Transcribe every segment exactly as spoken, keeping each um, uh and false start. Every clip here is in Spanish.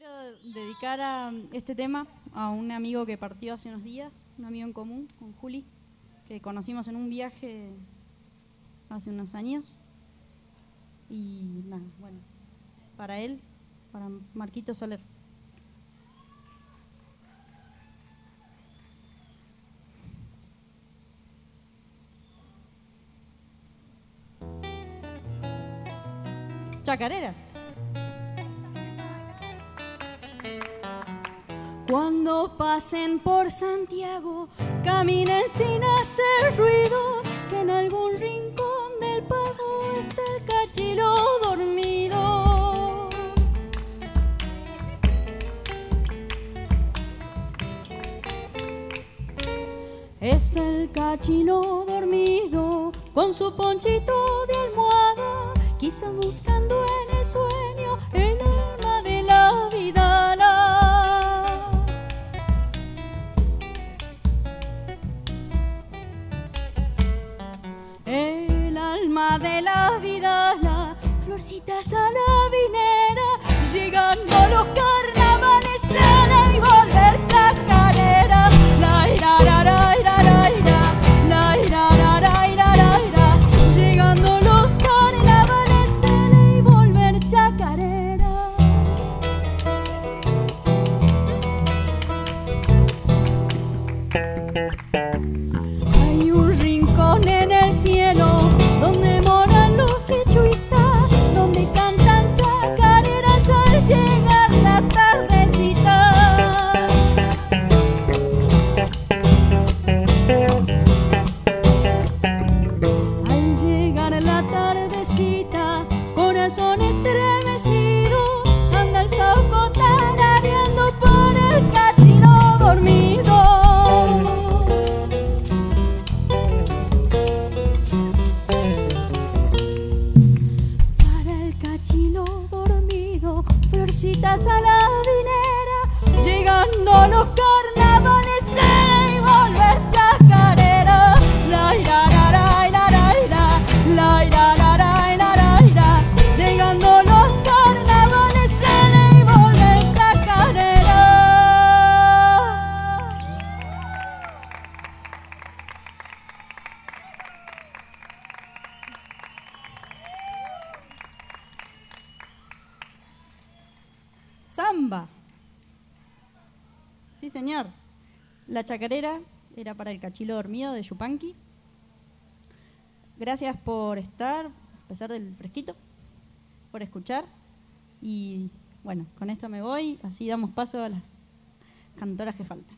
Quiero dedicar a este tema a un amigo que partió hace unos días, un amigo en común, con Juli, que conocimos en un viaje hace unos años. Y nada, bueno, para él, para Marquito Soler. Chacarera. Cuando pasen por Santiago, caminen sin hacer ruido, que en algún rincón del pago está el cachilo dormido. Está el cachilo dormido con su ponchito de almohada, quizá buscando en el sueño el alma de la vida. El alma de la vida, la florcita saladinera, llegando los carnavales sana y volver chacarera. La ira ra ra ira ra ira, la ira ra ra ira ra ira, llegando los carnavales sana y volver chacarera. Hay un rincón en el cielo donde moran los quechuistas, donde cantan chacareras al llegar la tardecita. Al llegar la tardecita, corazón estremecido, anda el sauco tarareando por el cachilo dormido. Florcitas a la vinera, llegando los carnavales y volver chacarera. La ira ra ra ira ra ira, la ira ra ra ira ra ira, llegando los carnavales y volver chacarera. Samba. Sí, señor. La chacarera era para el cachilo dormido de Yupanqui. Gracias por estar, a pesar del fresquito, por escuchar. Y bueno, con esto me voy, así damos paso a las cantoras que faltan.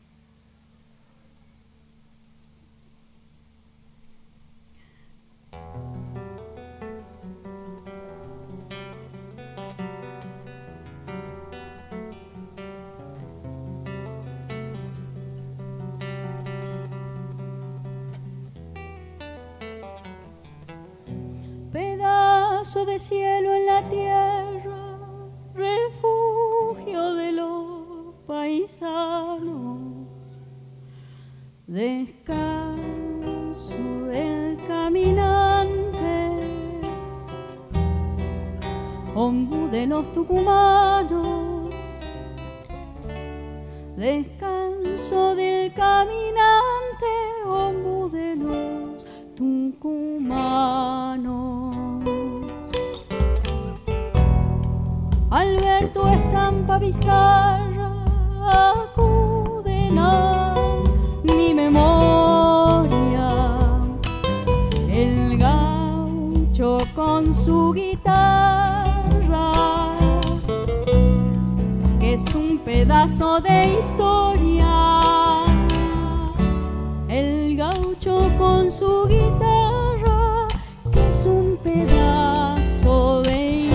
Pedazo de cielo en la tierra, refugio de los paisanos, descanso del caminante, ombú de los tucumanos, descanso del caminante, ombú de los tucumanos. Alberto estampa bizarra, acuden a mi memoria. El gaucho con su guitarra, que es un pedazo de historia. El gaucho con su guitarra, que es un pedazo de historia.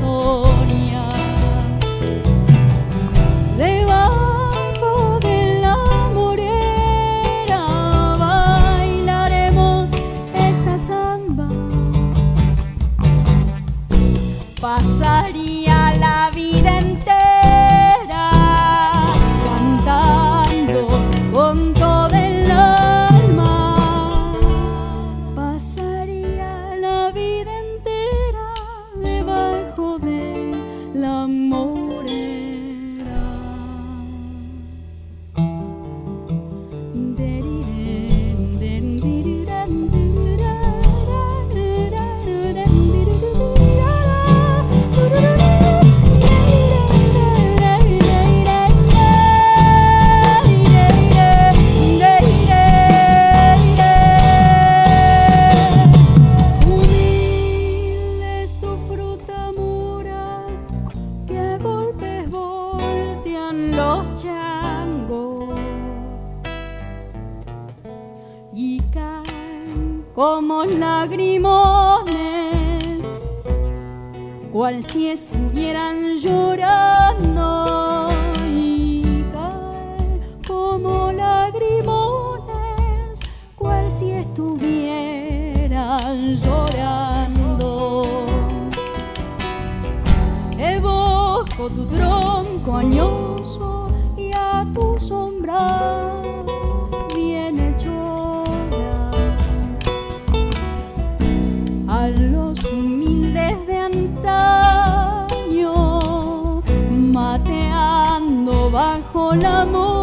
Debajo de la morera bailaremos esta samba. Pasaría la vida entera cantando con todo el alma, cual si estuvieran llorando, y caen como lagrimones, cual si estuvieran llorando. Evoco tu tronco añoso y a tu sombra bien hechora, a los humildes de antaño, mateando bajo la mora.